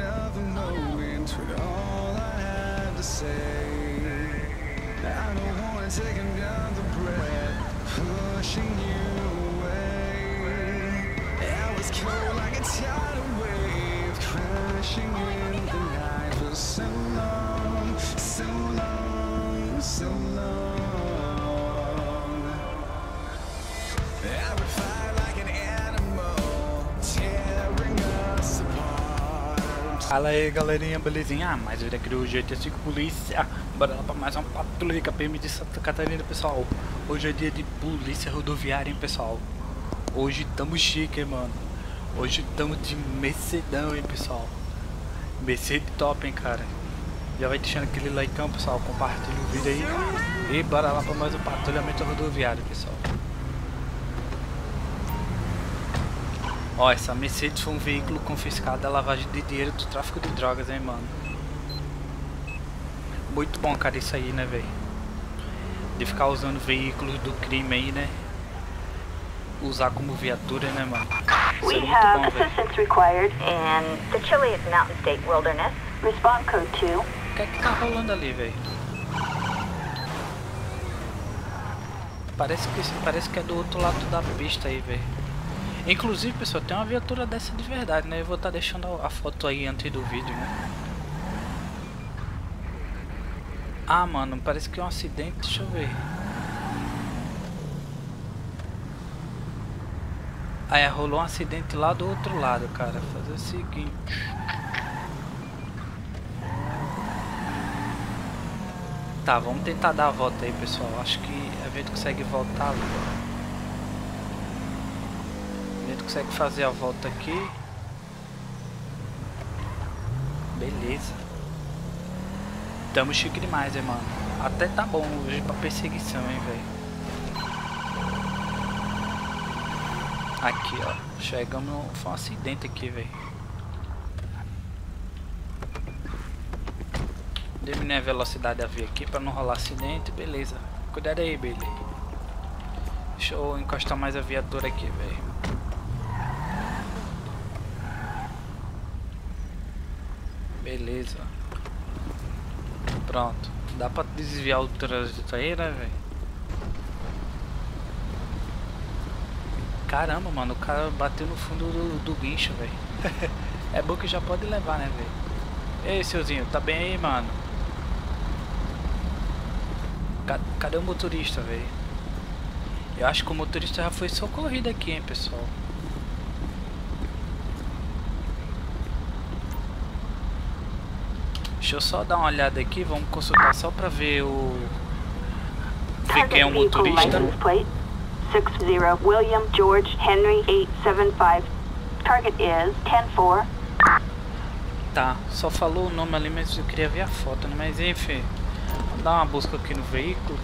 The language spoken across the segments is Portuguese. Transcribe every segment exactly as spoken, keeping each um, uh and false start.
another moment with all I had to say. I don't wanna take another breath, pushing you away. I was cold like a tidal wave, crashing in the night for so long, so long, so long. I would fight like an animal, tearing us apart. Fala aí galerinha, belezinha? Ah, mais um vídeo aqui do G T cinco Polícia. Bora lá pra mais uma patrulha K P M de Santa Catarina, pessoal. Hoje é dia de polícia rodoviária, hein, pessoal. Hoje tamo chique, hein, mano. Hoje tamo de Mercedão, hein, pessoal. Mercedes top, hein, cara. Já vai deixando aquele likeão, pessoal. Compartilha o vídeo aí. E bora lá pra mais um patrulhamento rodoviário, pessoal. Ó, essa Mercedes foi um veículo confiscado da lavagem de dinheiro do tráfico de drogas, hein, mano. Muito bom, cara, isso aí, né, velho? De ficar usando veículos do crime aí, né? Usar como viatura, né, mano? Isso é muito bom, assistance required in the Chiliad Mountain State Wilderness. Respond code two. O que é que tá rolando ali, velho? Parece que, parece que é do outro lado da pista aí, velho. Inclusive, pessoal, tem uma viatura dessa de verdade, né? Eu vou estar tá deixando a foto aí antes do vídeo, né? Ah, mano, parece que é um acidente. Deixa eu ver. Aí rolou um acidente lá do outro lado, cara. Fazer o seguinte. Tá, vamos tentar dar a volta aí, pessoal. Acho que a gente consegue voltar ali. A gente consegue fazer a volta aqui. Beleza. Tamo chique demais, hein, mano. Até tá bom hoje pra perseguição, hein, velho. Aqui, ó. Chegamos no... Foi um acidente aqui, velho. Diminui a velocidade a via aqui pra não rolar acidente. Beleza. Cuidado aí, Billy. Deixa eu encostar mais a viatura aqui, velho. Beleza. Pronto. Dá pra desviar o trânsito aí, né, velho? Caramba, mano. O cara bateu no fundo do, do guincho, velho. É bom que já pode levar, né, velho? Ei, seuzinho. Tá bem aí, mano? Cadê, cadê o motorista, velho? Eu acho que o motorista já foi socorrido aqui, hein, pessoal. Deixa eu só dar uma olhada aqui, vamos consultar só pra ver o... ver quem é o motorista. sixty William George Henry eight seven five. Target is ten four. Tá, só falou o nome ali, mas eu queria ver a foto, né? Mas enfim, vamos dar uma busca aqui no veículo.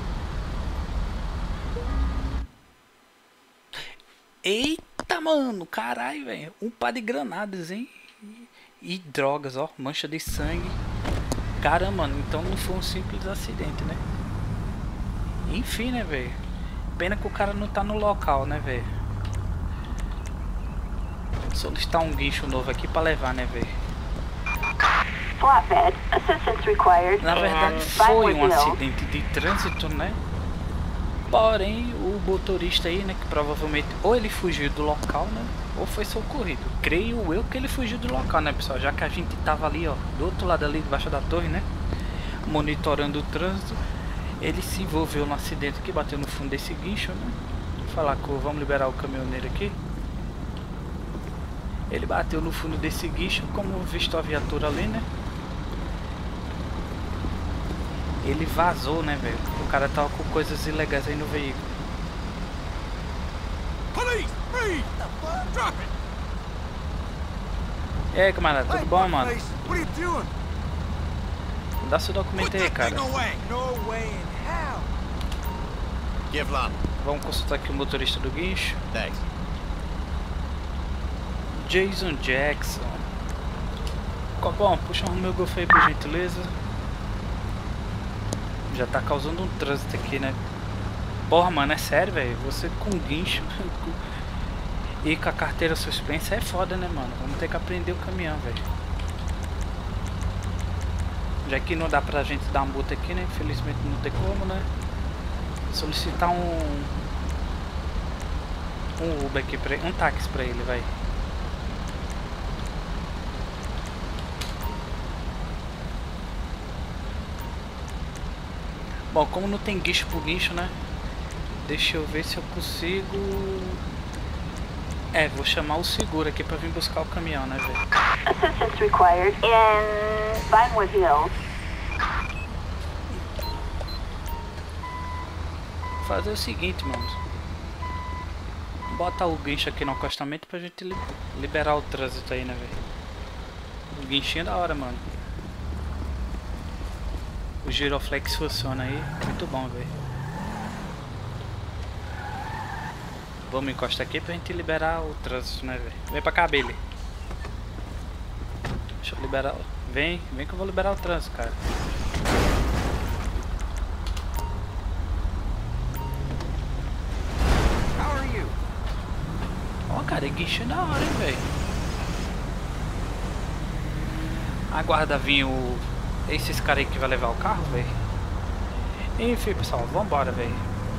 Eita, mano, caralho, velho. Um par de granadas, hein? E drogas, ó, mancha de sangue. Caramba, mano, então não foi um simples acidente, né? Enfim, né, velho? Pena que o cara não tá no local, né, velho? Solicitar um guincho novo aqui pra levar, né, velho? Flatbed, assistance required. Na verdade foi um acidente de trânsito, né? Porém, o motorista aí, né, que provavelmente ou ele fugiu do local, né? Ou foi socorrido. Creio eu que ele fugiu do local, né, pessoal? Já que a gente tava ali, ó, do outro lado ali, debaixo da torre, né? Monitorando o trânsito. Ele se envolveu no acidente que bateu no fundo desse guincho, né? Vou falar com... Vamos liberar o caminhoneiro aqui. Ele bateu no fundo desse guincho, como visto a viatura ali, né? Ele vazou, né, velho? O cara tava com coisas ilegais aí no veículo. Police, freeze! Drop it! E aí, camarada, tudo bom, mano? What are you doing? Dá seu documento aí, cara. No way in hell. Give line. Vamos consultar aqui o motorista do guincho. Thanks. Jason Jackson. Bom, puxa o meu golfe aí, por gentileza. Já tá causando um trânsito aqui, né? Porra, mano, é sério, velho. Você com guincho e com a carteira suspensa é foda, né, mano? Vamos ter que aprender o caminhão, velho. Já que não dá pra gente dar uma multa aqui, né? Infelizmente não tem como, né? Solicitar um... Um Uber aqui pra ele, um táxi pra ele, vai. Bom, como não tem guincho por guincho, né? Deixa eu ver se eu consigo... É, vou chamar o seguro aqui pra vir buscar o caminhão, né, velho? Assistance required in Vinewood Hills. Fazer o seguinte, mano. Bota o guincho aqui no acostamento pra gente li liberar o trânsito aí, né, velho? O guinchinho é da hora, mano. O giroflex funciona aí. Muito bom, velho. Vamos encostar aqui pra gente liberar o trânsito, né, velho? Vem pra cá, Billy. Deixa eu liberar. Vem, vem que eu vou liberar o trânsito, cara. Ó, cara, é guincho da hora, hein, velho. Aguarda vir o... Esses caras aí que vai levar o carro, velho. Enfim, pessoal, vambora, velho.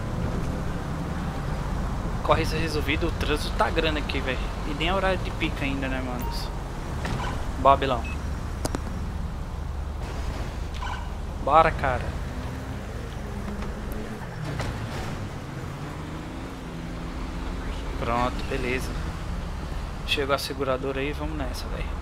Correção resolvida, o trânsito tá grande aqui, velho. E nem é horário de pica ainda, né, manos? Babilão. Bora, cara. Pronto, beleza. Chegou a seguradora aí, vamos nessa, velho.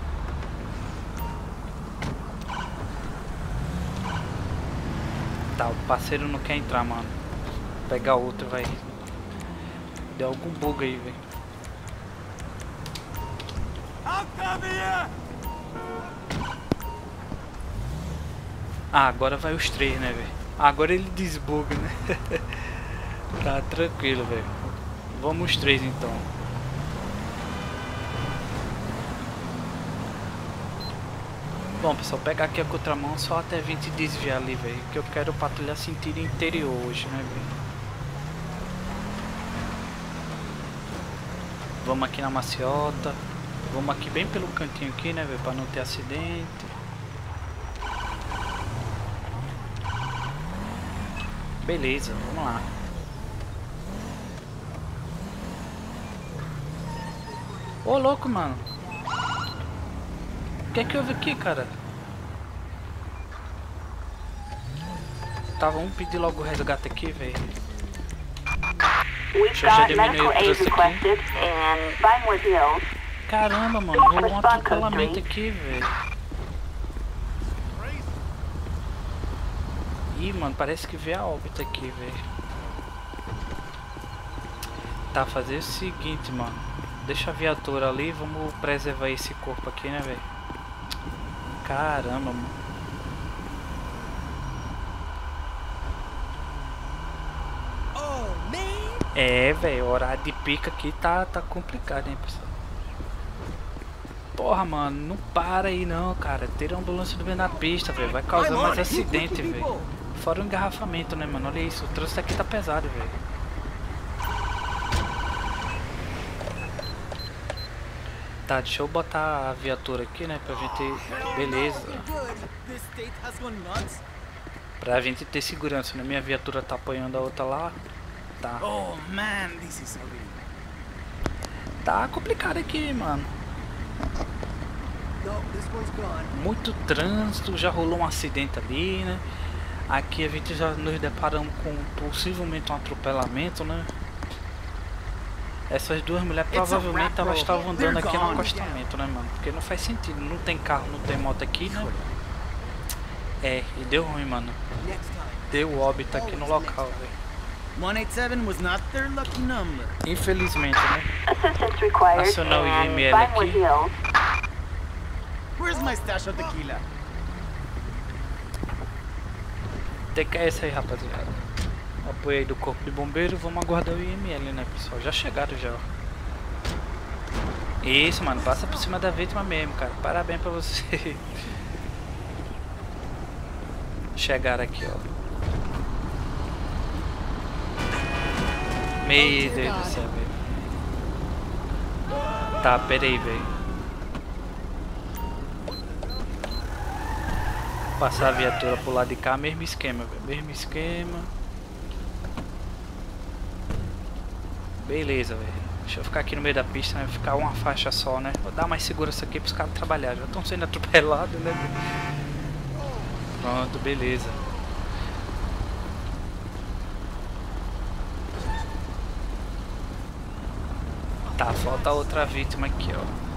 Tá, o parceiro não quer entrar, mano. Vou pegar outro, vai. Deu algum bug aí, velho. Ah, agora vai os três, né, velho? Agora ele desbuga, né? Tá tranquilo, velho. Vamos os três, então. Bom, pessoal, pegar aqui a contramão só até vir te desviar ali, velho. Que eu quero patrulhar sentido interior hoje, né, velho? Vamos aqui na maciota. Vamos aqui bem pelo cantinho aqui, né, velho? Pra não ter acidente. Beleza, vamos lá. Ô, louco, mano. O que é que houve aqui, cara? Tá, vamos pedir logo o resgate aqui, velho. Deixa eu já diminuir o trânsito aqui. Caramba, mano, rolou um atropelamento aqui, velho. Ih, mano, parece que veio a óbito aqui, velho. Tá, fazer o seguinte, mano. Deixa a viatura ali, vamos preservar esse corpo aqui, né, velho? Caramba, mano. É, velho, o horário de pica aqui tá, tá complicado, hein, pessoal. Porra, mano, não para aí não, cara. Ter ambulância do meio da pista, velho. Vai causar mais acidente, velho. Fora o engarrafamento, né, mano? Olha isso, o trânsito aqui tá pesado, velho. Tá, deixa eu botar a viatura aqui, né, pra gente... Beleza. Pra gente ter segurança, né? Minha viatura tá apoiando a outra lá. Tá. Tá complicado aqui, mano. Muito trânsito, já rolou um acidente ali, né? Aqui a gente já nos deparamos com possivelmente um atropelamento, né? Essas duas mulheres provavelmente elas estavam andando aqui no acostamento, né, mano? Porque não faz sentido, não tem carro, não tem moto aqui, né? É, e deu ruim, mano. Deu óbito aqui no local, velho. one eighty-seven was not their lucky number. Infelizmente, né? Assistance required Acionar o in I M L aqui. Vinewood Hills. Where's my stash of tequila? Tem que é essa aí, rapaziada. Apoio aí do corpo de bombeiro. Vamos aguardar o I M L, né, pessoal? Já chegaram já. Isso, mano. Passa por cima da vítima mesmo, cara. Parabéns pra você. Chegaram aqui, ó. Meu Deus do céu, velho. Tá, pera aí, velho. Passar a viatura pro lado de cá, mesmo esquema, velho. Mesmo esquema. Beleza, velho. Deixa eu ficar aqui no meio da pista, né? Ficar uma faixa só, né? Vou dar mais segurança aqui pros caras trabalhar. Já estão sendo atropelados, né? Pronto, beleza. Tá, falta outra vítima aqui, ó.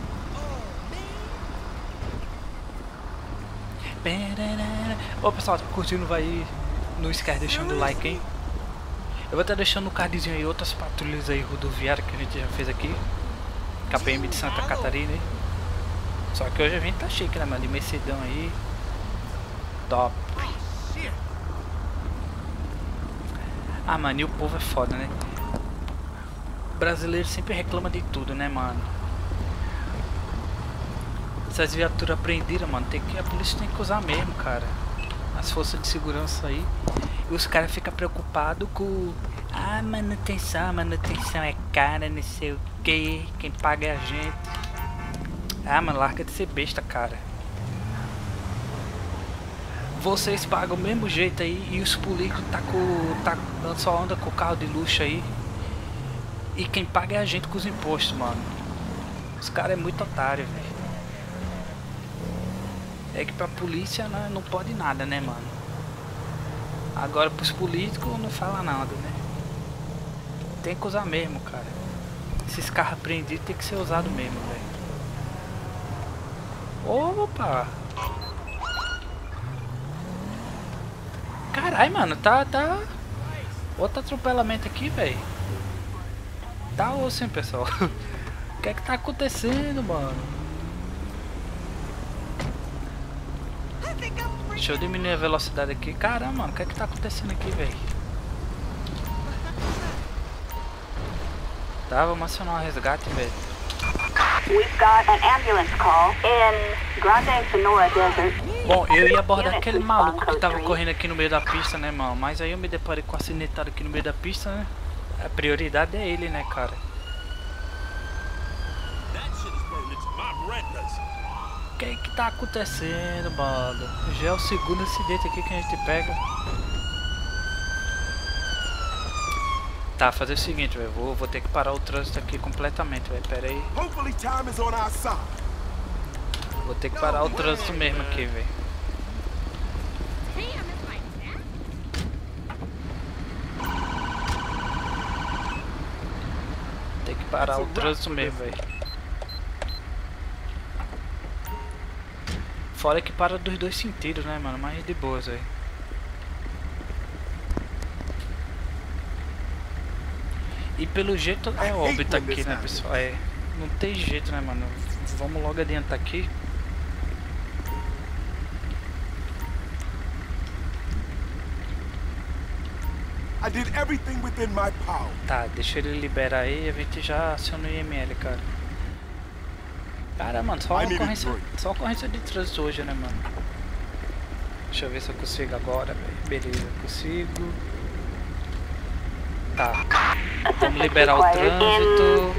Ô pessoal, tá curtindo? Vai, não esquece deixando o like, hein? Eu vou estar deixando no cardzinho aí outras patrulhas aí rodoviárias que a gente já fez aqui. K P M de Santa Catarina, hein? Só que hoje a gente tá chique, né, mano? De Mercedão aí. Top. Ah, mano, e o povo é foda, né? O brasileiro sempre reclama de tudo, né, mano? Essas viaturas prendidas, mano, tem que, a polícia tem que usar mesmo, cara. As forças de segurança aí. E os caras ficam preocupados com... Ah, manutenção, manutenção é cara, não sei o que. Quem paga é a gente. Ah, mano, larga de ser besta, cara. Vocês pagam o mesmo jeito aí e os políticos tá com... Tá, só anda com o carro de luxo aí. E quem paga é a gente com os impostos, mano. Os caras é muito otário, velho. É que pra polícia não, não pode nada, né, mano? Agora pros políticos não fala nada, né? Tem que usar mesmo, cara. Esses carros apreendidos tem que ser usado mesmo, velho. Opa! Caralho, mano, tá, tá... Outro atropelamento aqui, velho. Tá osso, hein, pessoal? O que é que tá acontecendo, mano? Deixa eu diminuir a velocidade aqui. Caramba, mano, o que é que tá acontecendo aqui, velho? Tá, vamos acionar um resgate, velho. We've got an ambulance call in Grande Sonora Desert. Bom, eu ia abordar aquele maluco que tava correndo aqui no meio da pista, né, mano? Mas aí eu me deparei com o acidentado aqui no meio da pista, né? A prioridade é ele, né, cara? O que é que tá acontecendo, mano? Já é o segundo acidente aqui que a gente pega. Tá, fazer o seguinte, velho. Vou, vou ter que parar o trânsito aqui completamente, velho. Pera aí. Vou ter que parar o trânsito mesmo aqui, velho. Tem que parar o trânsito mesmo, velho. Fora que para dos dois sentidos, né, mano? Mas de boas, velho. E pelo jeito é óbito aqui, né, pessoal? É, não tem jeito, né, mano? Vamos logo adiantar aqui. I did everything within my power. Tá, deixa ele liberar aí e a gente já aciona o I M L, cara. Cara, mano, só uma ocorrência, só ocorrência de trânsito hoje, né, mano? Deixa eu ver se eu consigo agora, velho. Beleza, consigo. Tá. Vamos liberar o trânsito.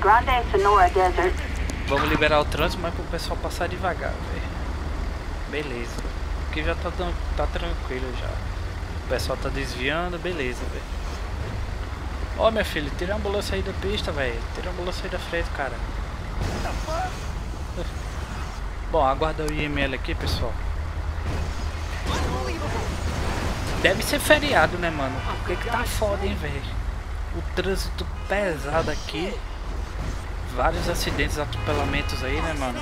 Vamos liberar o trânsito, mas pro pessoal passar devagar, velho. Beleza. Aqui já tá, tá tranquilo já. O pessoal tá desviando, beleza, velho. Ó, minha filha, tira a ambulância aí da pista, velho. Tira a ambulância aí da frente, cara. Bom, aguarda o I M L aqui, pessoal. Deve ser feriado, né, mano? Porque que tá foda, hein, velho? O trânsito pesado aqui. Vários acidentes, atropelamentos aí, né, mano?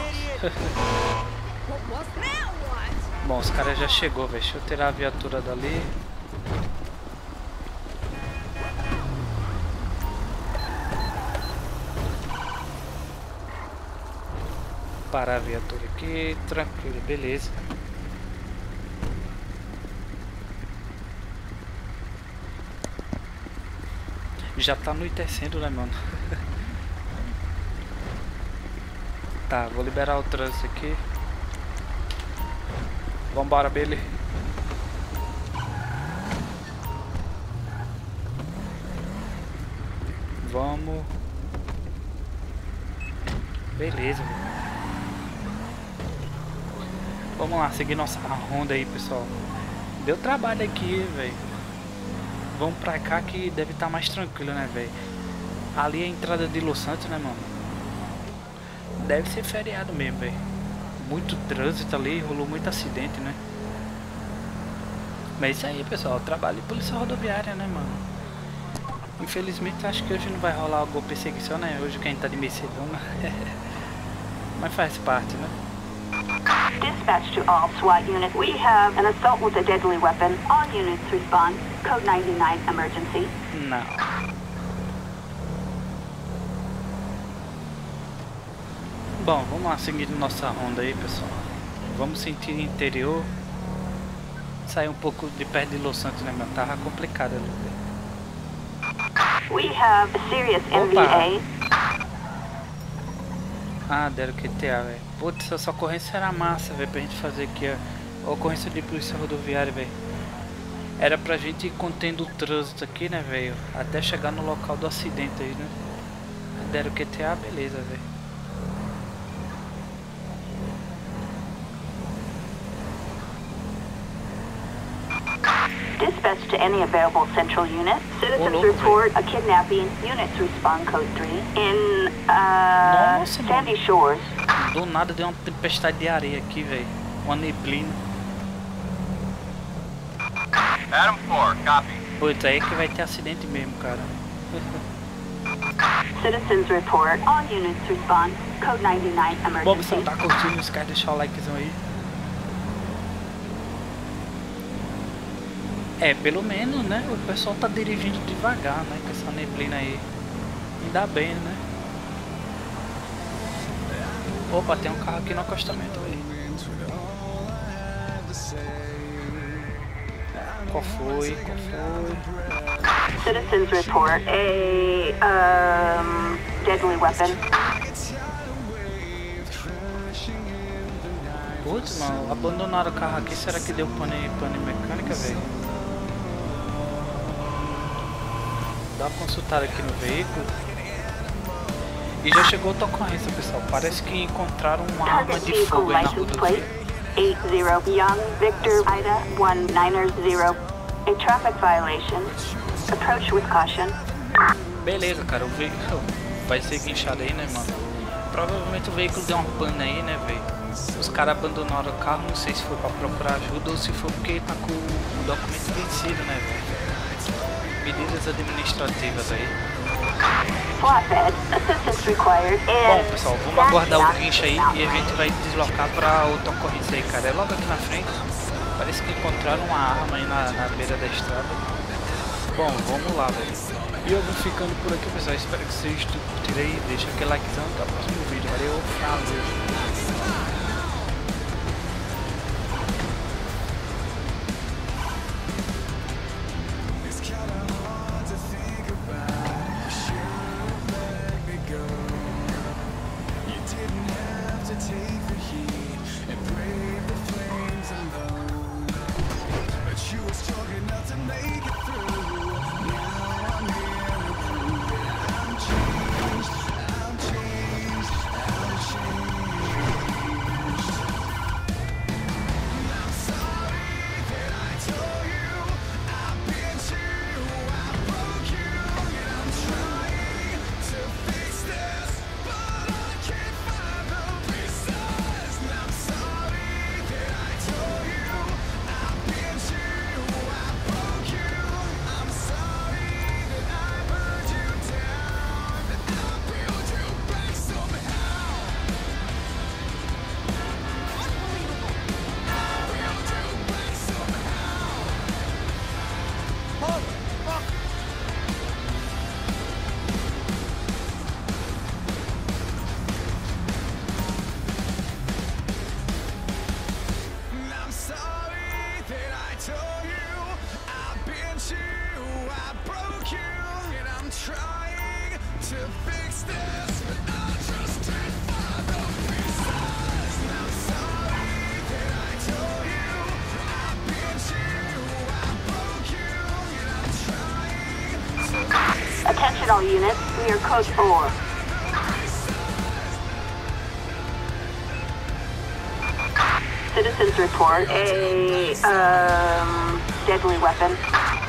Bom, os caras já chegou, velho. Deixa eu tirar a viatura dali. Parar a viatura aqui, tranquilo, beleza. Já tá anoitecendo, né, mano? Tá, vou liberar o trânsito aqui. Vambora, Billy. Vamos. Beleza. Vamos lá, seguir nossa ronda aí, pessoal. Deu trabalho aqui, velho. Vamos pra cá que deve estar mais tranquilo, né, velho? Ali é a entrada de Los Santos, né, mano? Deve ser feriado mesmo, velho. Muito trânsito ali, rolou muito acidente, né? Mas é isso aí, pessoal. Trabalho de polícia rodoviária, né, mano? Infelizmente, acho que hoje não vai rolar alguma perseguição, né? Hoje quem tá de Mercedona. Mas faz parte, né? Dispatch to all SWAT units. We have an assault with a deadly weapon. All units respond. Code ninety-nine emergency. Não. Bom, vamos lá, seguindo nossa ronda aí, pessoal. Vamos sentir o interior. Sair um pouco de perto de Los Santos, né, mano? Tava complicado ali. We have a serious M V A. Ah, deram Q T A, velho. Putz, essa ocorrência era massa, velho, pra gente fazer aqui a ocorrência de polícia rodoviária, velho. Era pra gente ir contendo o trânsito aqui, né, velho? Até chegar no local do acidente aí, né? Deram Q T A, beleza, velho. Dispatch to any available central unit. Citizens louco, report a kidnapping. Units respond code three. In, uh, Nossa, Sandy mano. Shores. Do nada deu uma tempestade de areia aqui, velho. Uma neblina. Adam four, copy. Putz, aí que vai ter acidente mesmo, cara. Citizens report. All units respond. Code ninety-nine Bom, pessoal, emergency. tá curtindo? Os caras deixar o likezão aí. É, pelo menos, né? O pessoal tá dirigindo devagar, né? Com essa neblina aí. Ainda bem, né? Opa, tem um carro aqui no acostamento, velho. Qual foi? Qual foi? Citizens report a um, deadly weapon. Putz, mano, abandonaram o carro aqui. Será que deu pane, pane mecânica, velho? Dá uma consultada aqui no veículo. E já chegou outra ocorrência, pessoal. Parece que encontraram uma arma Target de vehicle fogo aí na license rodovia. plate eight zero Young Victor Ida one nine zero. A traffic violation. Approach with caution. Beleza, cara, o veículo vai ser guinchado aí, né, mano? Provavelmente o veículo deu uma pane aí, né, velho? Os caras abandonaram o carro, não sei se foi pra procurar ajuda ou se foi porque tá com o documento vencido, né, velho? Medidas administrativas aí. Flatbed. Assistance required. Bom, pessoal, vamos aguardar o guincho aí e a gente vai deslocar pra outra ocorrência aí, cara. É logo aqui na frente. Parece que encontraram uma arma aí na, na beira da estrada. Bom, vamos lá, velho. E eu vou ficando por aqui, pessoal. Espero que vocês curtirem aí. Deixa aquele likezão. Até o próximo vídeo. Valeu, falou. Attention all units, we are code four. citizens report a um, deadly weapon.